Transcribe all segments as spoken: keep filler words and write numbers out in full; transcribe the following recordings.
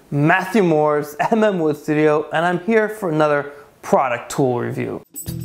Matthew Moore's M M Wood Studio, and I'm here for another product tool review.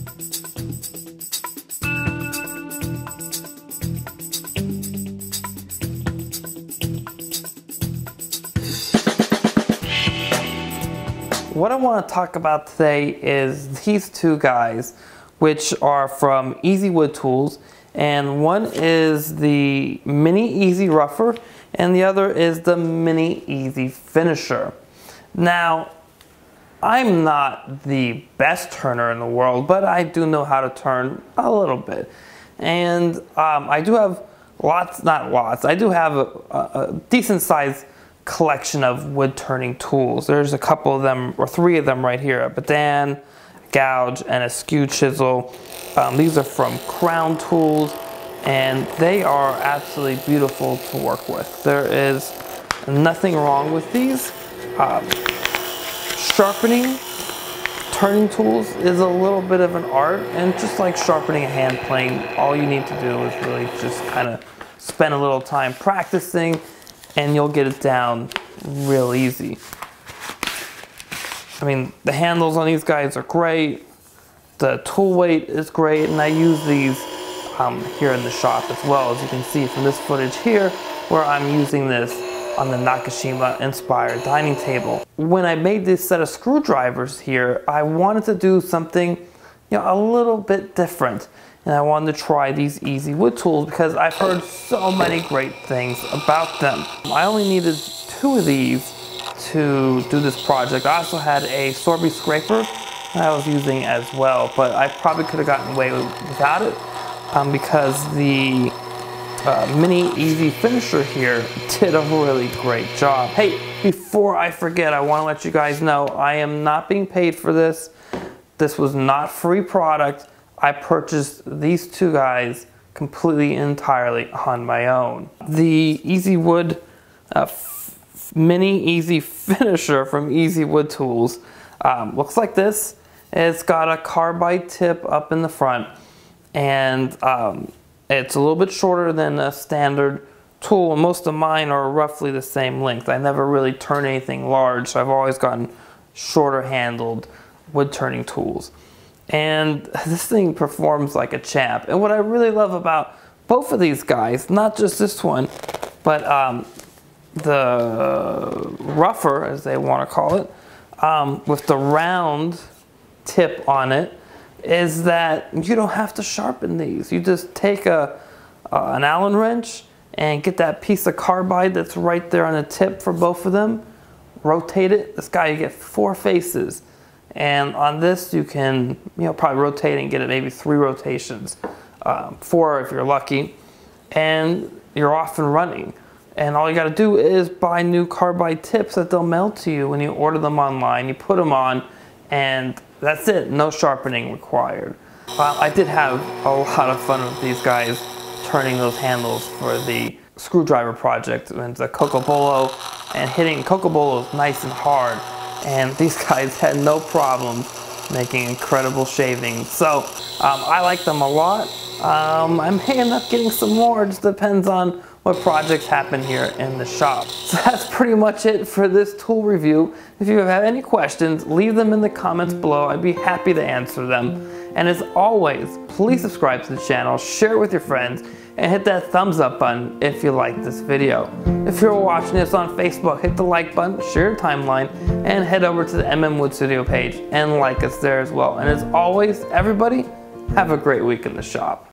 What I want to talk about today is these two guys, which are from Easy Wood Tools, and one is the Mini Easy Rougher and the other is the Mini Easy Finisher. Now, I'm not the best turner in the world, but I do know how to turn a little bit. And um, I do have lots, not lots, I do have a, a decent sized collection of wood turning tools. There's a couple of them, or three of them right here, a Badan, a gouge, and a skew chisel. Um, these are from Crown Tools, and they are absolutely beautiful to work with. There is nothing wrong with these. Um, sharpening, turning tools is a little bit of an art, and just like sharpening a hand plane, all you need to do is really just kind of spend a little time practicing, and you'll get it down real easy. I mean, the handles on these guys are great, the tool weight is great, and I use these um, here in the shop as well, as you can see from this footage here, where I'm using this on the Nakashima inspired dining table. When I made this set of screwdrivers here, I wanted to do something, you know, a little bit different. And I wanted to try these Easy Wood Tools because I've heard so many great things about them. I only needed two of these to do this project. I also had a Sorby scraper that I was using as well, but I probably could have gotten away without it um, because the uh, Mini Easy Finisher here did a really great job. Hey, before I forget, I want to let you guys know I am not being paid for this. This was not free product. I purchased these two guys completely entirely on my own. The Easy Wood uh, Mini Easy Finisher from Easy Wood Tools um, looks like this. It's got a carbide tip up in the front, and um, it's a little bit shorter than a standard tool. Most of mine are roughly the same length. I never really turn anything large, so I've always gotten shorter handled wood turning tools. And this thing performs like a champ. And what I really love about both of these guys, not just this one, but um, the rougher, as they want to call it, um, with the round tip on it, is that you don't have to sharpen these. You just take a uh, an Allen wrench and get that piece of carbide that's right there on the tip for both of them, rotate it. This guy, you get four faces. And on this, you can, you know, probably rotate and get it maybe three rotations, um, four if you're lucky, and you're off and running. And all you got to do is buy new carbide tips that they'll mail to you when you order them online. You put them on, and that's it. No sharpening required. Uh, I did have a lot of fun with these guys turning those handles for the screwdriver project and the Cocobolo, and hitting Cocobolos nice and hard. And these guys had no problem making incredible shavings. So um, I like them a lot. Um, I may end up getting some more. It just depends on what projects happen here in the shop. So that's pretty much it for this tool review. If you have any questions, leave them in the comments below. I'd be happy to answer them. And as always, please subscribe to the channel, share it with your friends, and hit that thumbs up button if you like this video. If you're watching this on Facebook, hit the like button, share your timeline, and head over to the M M Wood Studio page and like us there as well. And as always, everybody, have a great week in the shop.